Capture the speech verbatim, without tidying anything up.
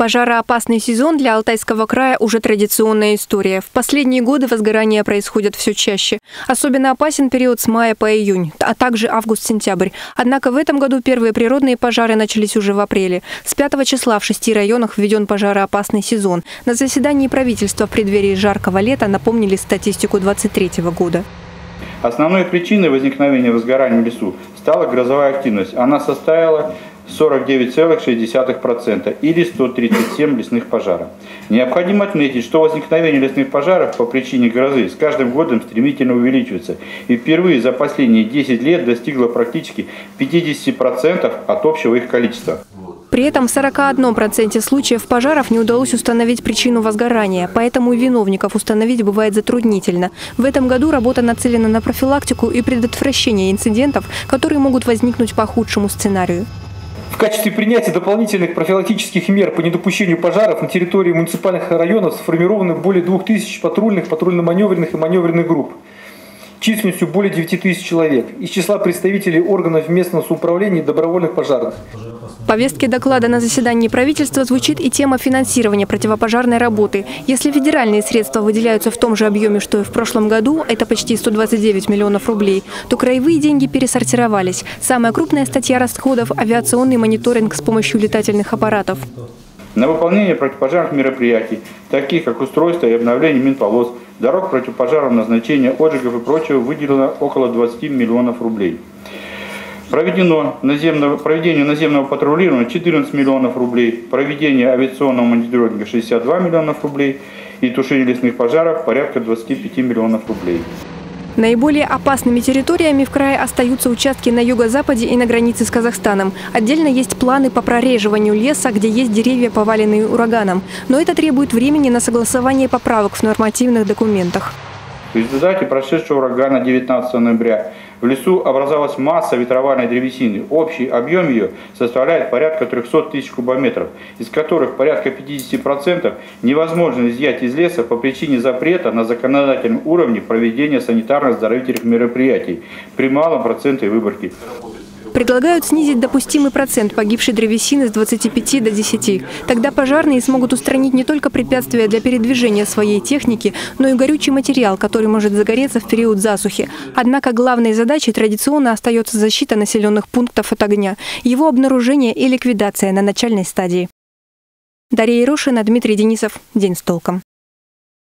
Пожароопасный сезон для Алтайского края уже традиционная история. В последние годы возгорания происходят все чаще. Особенно опасен период с мая по июнь, а также август-сентябрь. Однако в этом году первые природные пожары начались уже в апреле. С пятого числа в шести районах введен пожароопасный сезон. На заседании правительства в преддверии жаркого лета напомнили статистику две тысячи двадцать третьего года. Основной причиной возникновения возгораний в лесу стала грозовая активность. Она составила сорок девять целых шесть десятых процента или сто тридцать семь лесных пожаров. Необходимо отметить, что возникновение лесных пожаров по причине грозы с каждым годом стремительно увеличивается и впервые за последние десять лет достигло практически пятидесяти процентов от общего их количества. При этом в сорока одном проценте случаев пожаров не удалось установить причину возгорания, поэтому и виновников установить бывает затруднительно. В этом году работа нацелена на профилактику и предотвращение инцидентов, которые могут возникнуть по худшему сценарию. В качестве принятия дополнительных профилактических мер по недопущению пожаров на территории муниципальных районов сформированы более двух тысяч патрульных, патрульно-маневренных и маневренных групп численностью более девяти тысяч человек из числа представителей органов местного самоуправления и добровольных пожарных. В повестке доклада на заседании правительства звучит и тема финансирования противопожарной работы. Если федеральные средства выделяются в том же объеме, что и в прошлом году, это почти сто двадцать девять миллионов рублей, то краевые деньги пересортировались. Самая крупная статья расходов – авиационный мониторинг с помощью летательных аппаратов. На выполнение противопожарных мероприятий, таких как устройство и обновление минполос, дорог противопожарного назначения, отжигов и прочего, выделено около двадцати миллионов рублей. Проведено наземного, проведение наземного патрулирования четырнадцать миллионов рублей, проведение авиационного мониторинга шестьдесят два миллионов рублей и тушение лесных пожаров порядка двадцати пяти миллионов рублей. Наиболее опасными территориями в крае остаются участки на юго-западе и на границе с Казахстаном. Отдельно есть планы по прореживанию леса, где есть деревья, поваленные ураганом. Но это требует времени на согласование поправок в нормативных документах. В результате прошедшего урагана девятнадцатого ноября в лесу образовалась масса ветровальной древесины. Общий объем ее составляет порядка трёхсот тысяч кубометров, из которых порядка пятидесяти процентов невозможно изъять из леса по причине запрета на законодательном уровне проведения санитарно-оздоровительных мероприятий при малом проценте выборки. Предлагают снизить допустимый процент погибшей древесины с двадцати пяти до десяти. Тогда пожарные смогут устранить не только препятствия для передвижения своей техники, но и горючий материал, который может загореться в период засухи. Однако главной задачей традиционно остается защита населенных пунктов от огня, его обнаружение и ликвидация на начальной стадии. Дарья Ерошина, Дмитрий Денисов. День с толком.